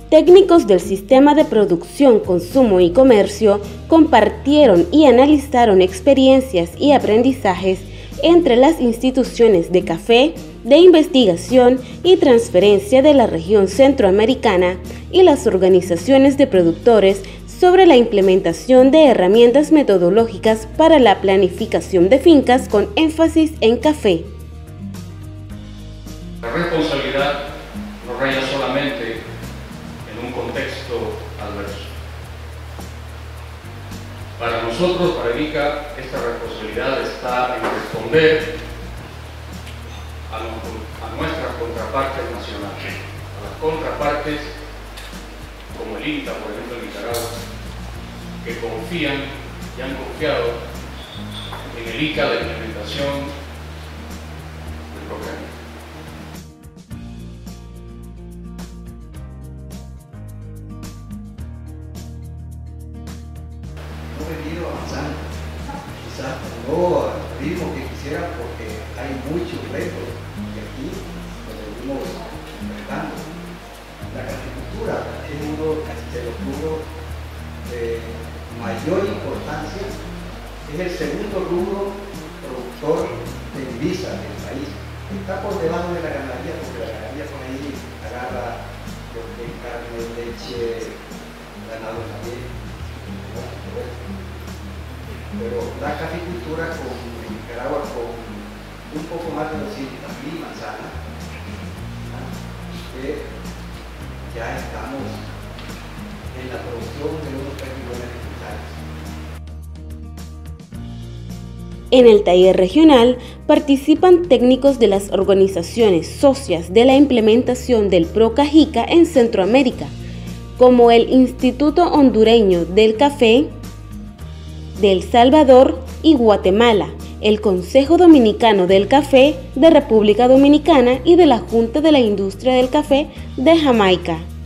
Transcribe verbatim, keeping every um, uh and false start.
técnicos del Sistema de Producción, Consumo y Comercio compartieron y analizaron experiencias y aprendizajes entre las instituciones de café, de investigación y transferencia de la región centroamericana y las organizaciones de productores sobre la implementación de herramientas metodológicas para la planificación de fincas con énfasis en café. La responsabilidad no raya solamente en un contexto adverso. Para nosotros, para EVICA, esta responsabilidad está en responder a, a nuestras contrapartes nacionales, a las contrapartes como el INTA, por ejemplo, en Nicaragua, que confían y han confiado en el I C A la implementación del programa. Hemos venido avanzando, quizás no al ritmo que quisiera porque hay muchos retos y aquí nos seguimos enfrentando. La caficultura es uno de los rubros de mayor importancia, es el segundo rubro productor de divisas del país. Está por debajo de la ganadería porque la ganadería por ahí agarra lo que es carne, leche, ganado en la leche, pero la caficultura con, en Nicaragua con un poco más de doscientas mil manzanas, que ya estamos en la producción de unos tres millones de hectáreas. En el taller regional participan técnicos de las organizaciones socias de la implementación del PROCAJICA en Centroamérica, como el Instituto Hondureño del Café de El Salvador y Guatemala, el Consejo Dominicano del Café de República Dominicana y de la Junta de la Industria del Café de Jamaica.